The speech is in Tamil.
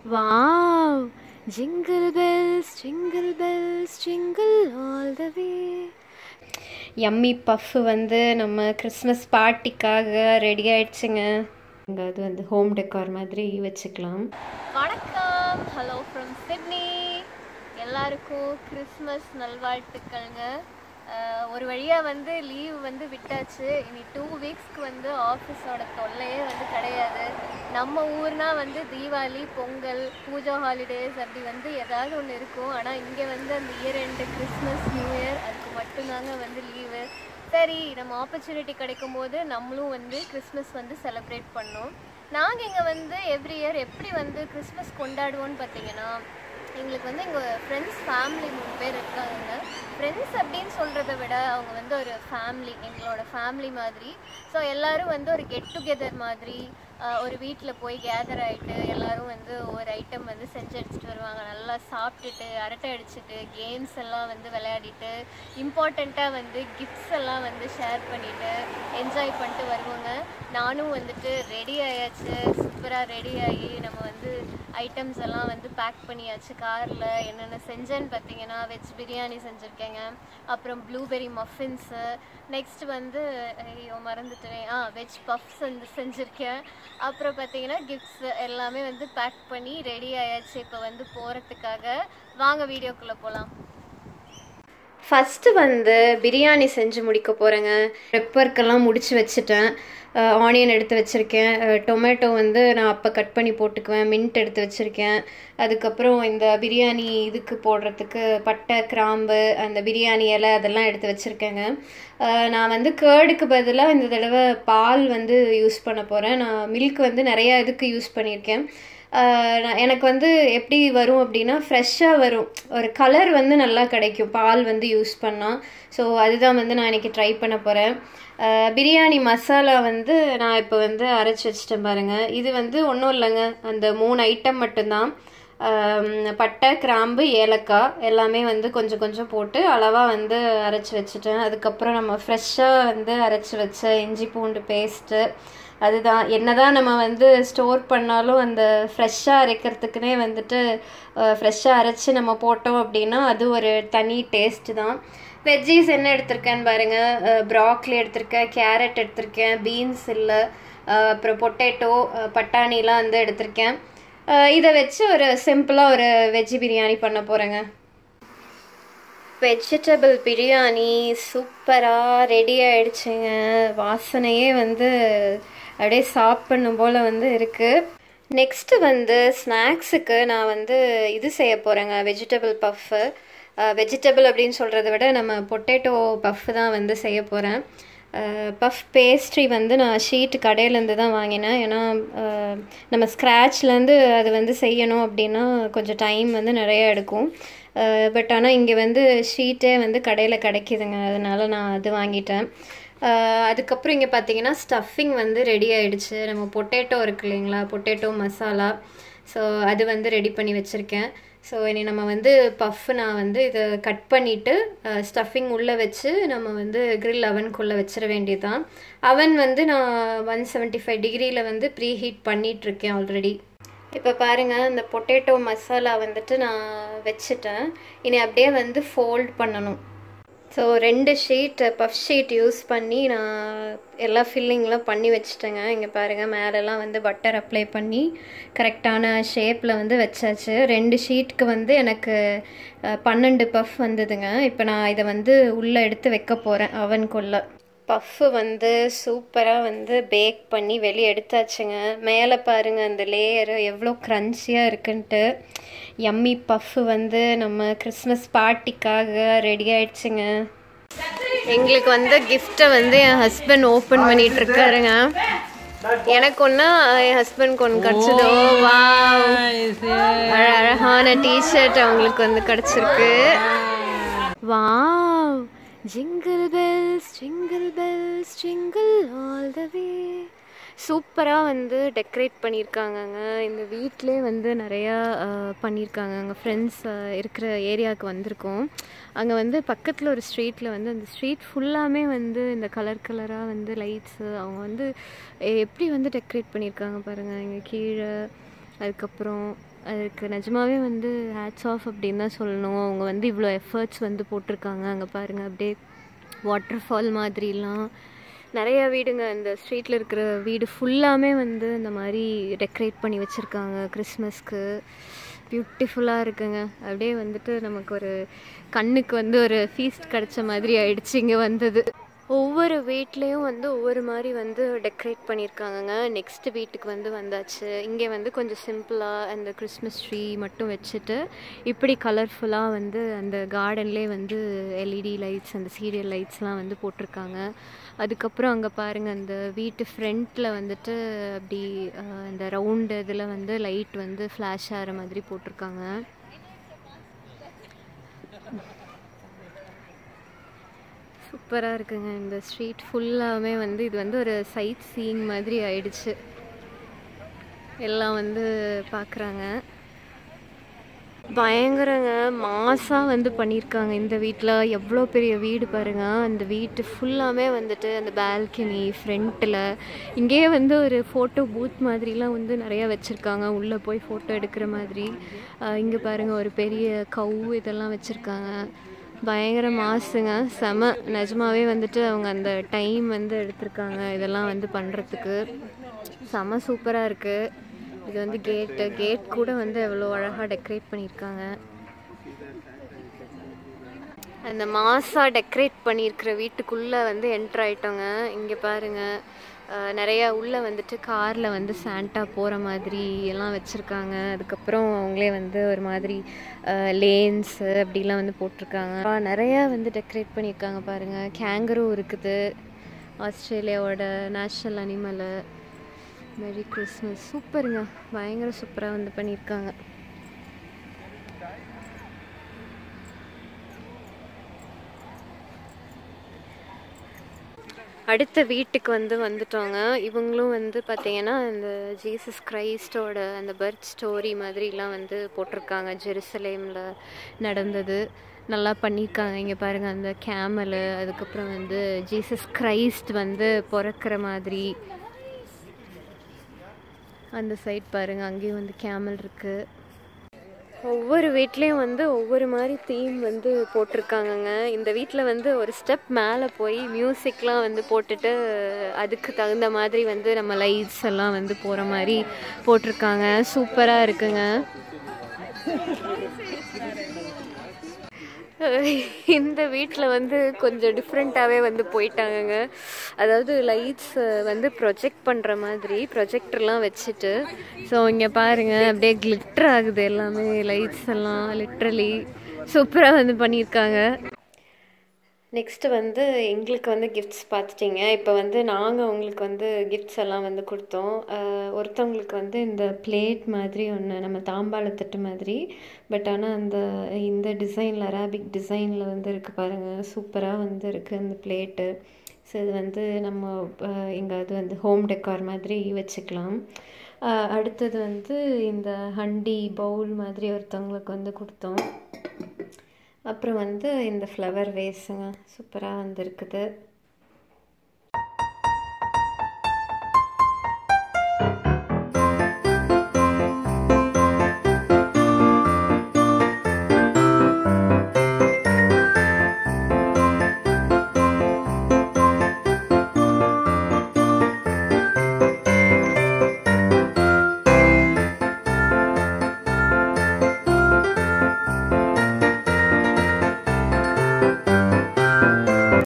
Wow! Jingle bells, jingle all the way. Yummy puff வந்து நம்ம கிறிஸ்மஸ் பார்ட்டிக்காக ரெடி ஆயிடுச்சுங்க. இங்கே அது வந்து ஹோம் டெக்கார் மாதிரி வச்சுக்கலாம். வணக்கம், ஹலோ ஃப்ரம் சிட்னி. எல்லாருக்கும் கிறிஸ்மஸ் நல்வாழ்த்துக்கள்ங்க. ஒரு வழியாக வந்து லீவ் வந்து விட்டாச்சு. இனி 2 வீக்ஸ்க்கு வந்து ஆஃபீஸோட தொல்லையே வந்து கிடையாது. நம்ம ஊர்னா வந்து தீபாவளி, பொங்கல், பூஜா ஹாலிடேஸ் அப்படி வந்து ஏதாவது ஒன்று இருக்கும். ஆனால் இங்கே வந்து அந்த year end Christmas, new year அதுக்கு மட்டும்தாங்க வந்து லீவு. சரி, நம்ம ஆப்பர்ச்சுனிட்டி கிடைக்கும் போது நம்மளும் வந்து கிறிஸ்மஸ் வந்து செலிப்ரேட் பண்ணோம். நாங்கள் இங்கே வந்து எவ்ரி இயர் எப்படி வந்து கிறிஸ்மஸ் கொண்டாடுவோன்னு பார்த்தீங்கன்னா, எங்களுக்கு வந்து எங்கள் ஃப்ரெண்ட்ஸ் ஃபேமிலி 3 பேர் இருக்காங்க. ஃப்ரெண்ட்ஸ் அப்படின்னு சொல்கிறத விட அவங்க வந்து ஒரு ஃபேமிலி, எங்களோட ஃபேமிலி மாதிரி. ஸோ எல்லோரும் வந்து ஒரு கெட் டுகெதர் மாதிரி ஒரு வீட்டில் போய் கேதர் ஆகிட்டு எல்லோரும் வந்து ஒரு ஐட்டம் வந்து செஞ்சு எடுத்துகிட்டு வருவாங்க. நல்லா சாப்பிட்டுட்டு அரட்டை அடிச்சுட்டு கேம்ஸ் எல்லாம் வந்து விளையாடிட்டு இம்பார்ட்டண்ட்டாக வந்து கிஃப்ட்ஸ் எல்லாம் வந்து ஷேர் பண்ணிவிட்டு என்ஜாய் பண்ணிட்டு வருவோங்க. நானும் வந்துட்டு ரெடி ஆயாச்சு, சூப்பராக ரெடி ஆகி நம்ம வந்து ஐட்டம்ஸ் எல்லாம் வந்து பேக் பண்ணியாச்சு காரில். என்னென்ன செஞ்சேன்னு பார்த்தீங்கன்னா, வெஜ் பிரியாணி செஞ்சுருக்கேங்க, அப்புறம் ப்ளூபெர்ரி மஃபின்ஸு, நெக்ஸ்ட் வந்து மறந்துட்டேன், வெஜ் பஃப்ஸ் வந்து செஞ்சுருக்கேன். அப்புறம் பார்த்தீங்கன்னா கிஃப்ட்ஸ் எல்லாமே வந்து பேக் பண்ணி ரெடி ஆயாச்சு இப்போ வந்து போகிறதுக்காக. வாங்க வீடியோக்குள்ளே போகலாம். ஃபஸ்ட்டு வந்து பிரியாணி செஞ்சு முடிக்க போகிறேங்க. பெப்பர்க்கெல்லாம் முடிச்சு வச்சுட்டேன். ஆனியன் எடுத்து வச்சுருக்கேன். டொமேட்டோ வந்து நான் அப்போ கட் பண்ணி போட்டுக்குவேன். மின்ட் எடுத்து வச்சுருக்கேன். அதுக்கப்புறம் இந்த பிரியாணி இதுக்கு போடுறதுக்கு பட்டை, கிராம்பு, அந்த பிரியாணி இலை அதெல்லாம் எடுத்து வச்சுருக்கேங்க. நான் வந்து கேர்டுக்கு பதிலாக இந்த தடவை பால் வந்து யூஸ் பண்ண போகிறேன். நான் மில்க் வந்து நிறையா இதுக்கு யூஸ் பண்ணியிருக்கேன். எனக்கு வந்து எப்படி வரும் அப்படின்னா, ஃப்ரெஷ்ஷாக வரும், ஒரு கலர் வந்து நல்லா கிடைக்கும் பால் வந்து யூஸ் பண்ணால். ஸோ அதுதான் வந்து நான் இன்றைக்கி ட்ரை பண்ண போகிறேன். பிரியாணி மசாலா வந்து நான் இப்போ வந்து அரைச்சி வச்சிட்டேன் பாருங்கள். இது வந்து ஒன்றும் இல்லைங்க, அந்த 3 ஐட்டம் மட்டும்தான். பட்டை, கிராம்பு, ஏலக்காய் எல்லாமே வந்து கொஞ்சம் கொஞ்சம் போட்டு அளவாக வந்து அரைச்சி வச்சுட்டேன். அதுக்கப்புறம் நம்ம ஃப்ரெஷ்ஷாக வந்து அரைச்சி வச்ச இஞ்சி பூண்டு பேஸ்ட்டு, அதுதான். என்னதான் நம்ம வந்து ஸ்டோர் பண்ணாலும் அந்த ஃப்ரெஷ்ஷாக அரைக்கிறதுக்குனே வந்துட்டு ஃப்ரெஷ்ஷாக அரைச்சி நம்ம போட்டோம் அப்படின்னா அது ஒரு தனி டேஸ்ட்டு தான். வெஜ்ஜீஸ் என்ன எடுத்திருக்கேன்னு பாருங்கள். ப்ராக்லி எடுத்திருக்கேன், கேரட் எடுத்திருக்கேன், பீன்ஸ் இல்லை, அப்புறம் பொட்டேட்டோ, பட்டாணிலாம் வந்து எடுத்திருக்கேன். இதை வச்சு ஒரு சிம்பிளாக ஒரு வெஜ்ஜி பிரியாணி பண்ண போகிறேங்க. வெஜிடபிள் பிரியாணி சூப்பராக ரெடி ஆகிடுச்சுங்க. வாசனையே வந்து அப்படியே சாப்பிடணும் போல் வந்து இருக்குது. நெக்ஸ்ட்டு வந்து ஸ்நாக்ஸுக்கு நான் வந்து இது செய்ய போகிறேங்க, வெஜிடபிள் பஃப்பு. வெஜிடபிள் அப்படின்னு சொல்கிறத விட நம்ம பொட்டேட்டோ பஃப்பு தான் வந்து செய்ய போகிறேன். பஃப் பேஸ்ட்ரி வந்து நான் ஷீட்டு கடையிலேருந்து தான் வாங்கினேன். ஏன்னா நம்ம ஸ்க்ராட்ச்லேருந்து அது வந்து செய்யணும் அப்படின்னா கொஞ்சம் டைம் வந்து நிறையா எடுக்கும். பட் ஆனால் இங்கே வந்து ஷீட்டே வந்து கடையில் கிடைக்கிதுங்க, அதனால் நான் அது வாங்கிட்டேன். அதுக்கப்புறம் இங்கே பார்த்தீங்கன்னா ஸ்டஃபிங் வந்து ரெடி ஆகிடுச்சு. நம்ம பொட்டேட்டோ இருக்கு இல்லைங்களா, பொட்டேட்டோ மசாலா, ஸோ அது வந்து ரெடி பண்ணி வச்சுருக்கேன். ஸோ இனி நம்ம வந்து பஃப்பு நான் வந்து இதை கட் பண்ணிவிட்டு ஸ்டஃபிங் உள்ளே வச்சு நம்ம வந்து கிரில் அவனுக்குள்ளே வச்சிட வேண்டியதுதான். அவன் வந்து நான் 175 டிகிரியில் வந்து ப்ரீ ஹீட் பண்ணிகிட்ருக்கேன் ஆல்ரெடி. இப்போ பாருங்கள், இந்த பொட்டேட்டோ மசாலா வந்துட்டு நான் வச்சுட்டேன். இனி அப்படியே வந்து ஃபோல்ட் பண்ணணும். So 2 sheet puff sheet use பண்ணி நான் எல்லா ஃபில்லிங்லாம் பண்ணி வச்சுட்டேங்க. இங்கே பாருங்கள், மேலெல்லாம் வந்து பட்டர் அப்ளை பண்ணி கரெக்டான ஷேப்பில் வந்து வச்சாச்சு. 2 ஷீட்டுக்கு வந்து எனக்கு 12 பஃப் வந்ததுங்க. இப்போ நான் இதை வந்து உள்ளே எடுத்து வைக்க போகிறேன் அவனுக்குள்ளே. பஃப்பு வந்து சூப்பராக வந்து பேக் பண்ணி வெளியே எடுத்தாச்சுங்க. மேலே பாருங்கள், அந்த லேயரு எவ்வளோ க்ரன்ச்சியாக இருக்குன்ட்டு. யம்மி பஃப்பு வந்து நம்ம கிறிஸ்மஸ் பார்ட்டிக்காக ரெடி ஆயிடுச்சுங்க. எங்களுக்கு வந்து கிஃப்டை வந்து என் ஹஸ்பண்ட் ஓப்பன் பண்ணிகிட்ருக்காருங்க. எனக்கு ஒன்றா என் ஹஸ்பண்ட்க்கு ஒன்று கிடச்சிதோ. வா, அழகான டிஷர்ட் அவங்களுக்கு வந்து கிடச்சிருக்கு. வா, jingle bells, jingle all the way. சூப்பராக வந்து டெக்கரேட் பண்ணியிருக்காங்கங்க. இந்த வீட்டிலே வந்து நிறையா பண்ணியிருக்காங்க. அங்கே ஃப்ரெண்ட்ஸ் இருக்கிற ஏரியாவுக்கு வந்திருக்கோம். அங்கே வந்து பக்கத்தில் ஒரு ஸ்ட்ரீட்டில் வந்து அந்த ஸ்ட்ரீட் ஃபுல்லாமே வந்து இந்த கலர் கலராக வந்து லைட்ஸு அவங்க வந்து எப்படி வந்து டெக்கரேட் பண்ணியிருக்காங்க பாருங்கள். இங்கே கீழே, அதுக்கப்புறம் அதுக்கு நிஜமாவே வந்து ஹேட்ஸ் ஆஃப் அப்படின்னு தான் சொல்லணும். அவங்க வந்து இவ்வளோ எஃபர்ட்ஸ் வந்து போட்டிருக்காங்க. அங்கே பாருங்கள், அப்படியே வாட்டர் ஃபால் மாதிரிலாம் நிறையா வீடுங்க. இந்த ஸ்ட்ரீட்டில் இருக்கிற வீடு ஃபுல்லாமே வந்து இந்த மாதிரி டெக்கரேட் பண்ணி வச்சுருக்காங்க கிறிஸ்மஸ்க்கு. பியூட்டிஃபுல்லாக இருக்குங்க. அப்படியே வந்துட்டு நமக்கு ஒரு கண்ணுக்கு வந்து ஒரு ஃபீஸ்ட் கிடச்ச மாதிரி ஆயிடுச்சு இங்கே வந்தது. ஒவ்வொரு வீட்லேயும் வந்து ஒவ்வொரு மாதிரி வந்து டெக்கரேட் பண்ணியிருக்காங்கங்க. நெக்ஸ்ட் வீட்டுக்கு வந்து வந்தாச்சு. இங்கே வந்து கொஞ்சம் சிம்பிளாக அந்த கிறிஸ்மஸ் ட்ரீ மட்டும் வச்சுட்டு இப்படி கலர்ஃபுல்லாக வந்து அந்த கார்டன்லேயே வந்து எல்இடி லைட்ஸ், அந்த சீரியல் லைட்ஸ்லாம் வந்து போட்டிருக்காங்க. அதுக்கப்புறம் அங்கே பாருங்கள், அந்த வீட்டு ஃப்ரண்ட்டில் வந்துட்டு அப்படி அந்த ரவுண்டு இதில் வந்து லைட் வந்து ஃப்ளாஷ் ஆகிற மாதிரி போட்டிருக்காங்க. சூப்பராக இருக்குங்க. இந்த ஸ்ட்ரீட் ஃபுல்லாமே வந்து இது வந்து ஒரு சைட் சீயிங் மாதிரி ஆயிடுச்சு. எல்லாம் வந்து பார்க்குறாங்க. பயங்கரங்க, மாசாக வந்து பண்ணியிருக்காங்க இந்த வீட்டில். எவ்வளோ பெரிய வீடு பாருங்கள். அந்த வீட்டு ஃபுல்லாமே வந்துட்டு அந்த பால்கனி ஃப்ரண்ட்டில் இங்கேயே வந்து ஒரு ஃபோட்டோ பூத் மாதிரிலாம் வந்து நிறையா வச்சுருக்காங்க, உள்ளே போய் ஃபோட்டோ எடுக்கிற மாதிரி. இங்கே பாருங்கள், ஒரு பெரிய கவு இதெல்லாம் வச்சுருக்காங்க. பயங்கர மாசுங்க, செம. நிஜமாவே வந்துட்டு அவங்க அந்த டைம் வந்து எடுத்திருக்காங்க இதெல்லாம் வந்து பண்ணுறதுக்கு. செம சூப்பராக இருக்குது. இது வந்து கேட் கூட வந்து எவ்வளோ அழகாக டெக்கரேட் பண்ணியிருக்காங்க. அந்த மாசாக டெக்கரேட் பண்ணியிருக்கிற வீட்டுக்குள்ளே வந்து என்ட்ரு ஆகிட்டோங்க. இங்கே பாருங்கள், நிறையா உள்ளே வந்துட்டு காரில் வந்து சாண்டா போகிற மாதிரி எல்லாம் வச்சுருக்காங்க. அதுக்கப்புறம் அவங்களே வந்து ஒரு மாதிரி லேன்ஸு அப்படிலாம் வந்து போட்டிருக்காங்க. நிறையா வந்து டெக்கரேட் பண்ணியிருக்காங்க பாருங்கள். கேங்கரூ இருக்குது, ஆஸ்திரேலியாவோட நேஷ்னல் அனிமலு. Merry Christmas. சூப்பருங்க, பயங்கர சூப்பராக வந்து பண்ணியிருக்காங்க. அடுத்த வீட்டுக்கு வந்து வந்துட்டோங்க. இவங்களும் வந்து பார்த்திங்கன்னா இந்த ஜீசஸ் கிரைஸ்டோட அந்த பர்த் ஸ்டோரி மாதிரிலாம் வந்து போட்டிருக்காங்க. ஜெருசலேமில் நடந்தது நல்லா பண்ணியிருக்காங்க. இங்கே பாருங்கள், அந்த கேமலு, அதுக்கப்புறம் வந்து ஜீசஸ் கிரைஸ்ட் வந்து பிறக்கிற மாதிரி. அந்த சைட் பாருங்கள், அங்கேயும் வந்து கேமல் இருக்குது. ஒவ்வொரு வீட்லேயும் வந்து ஒவ்வொரு மாதிரி தீம் வந்து போட்டிருக்காங்கங்க. இந்த வீட்டில் வந்து ஒரு ஸ்டெப் மேலே போய் மியூசிக்லாம் வந்து போட்டுட்டு அதுக்கு தகுந்த மாதிரி வந்து நம்ம லைட்ஸ் எல்லாம் வந்து போகிற மாதிரி போட்டிருக்காங்க. சூப்பராக இருக்குங்க. இந்த வீட்டில் வந்து கொஞ்சம் டிஃப்ரெண்ட்டாகவே வந்து போயிட்டாங்கங்க. அதாவது லைட்ஸ் வந்து ப்ரொஜெக்ட் பண்ணுற மாதிரி ப்ரொஜெக்டர்லாம் வச்சுட்டு, ஸோ இங்கே பாருங்கள், அப்படியே கிளிட்டர் ஆகுது எல்லாமே, லைட்ஸ் எல்லாம் லிட்ரலி சூப்பராக வந்து பண்ணியிருக்காங்க. நெக்ஸ்ட்டு வந்து எங்களுக்கு வந்து கிஃப்ட்ஸ் பார்த்துட்டிங்க. இப்போ வந்து நாங்கள் அவங்களுக்கு வந்து கிஃப்ட்ஸ் எல்லாம் வந்து கொடுத்தோம். ஒருத்தவங்களுக்கு வந்து இந்த பிளேட் மாதிரி ஒன்று, நம்ம தாம்பாளத்தட்டு மாதிரி, பட் ஆனால் இந்த டிசைனில், அரபிக் டிசைனில் வந்து இருக்குது பாருங்கள். சூப்பராக வந்து இருக்குது அந்த பிளேட்டு. ஸோ இது வந்து நம்ம எங்காவது வந்து ஹோம் டெக்கார் மாதிரி வச்சுக்கலாம். அடுத்தது வந்து இந்த ஹண்டி பவுல் மாதிரி ஒருத்தவங்களுக்கு வந்து கொடுத்தோம். அப்புறம் வந்து இந்த ஃப்ளவர் வேஸுங்க, சூப்பராக வந்துருக்குது.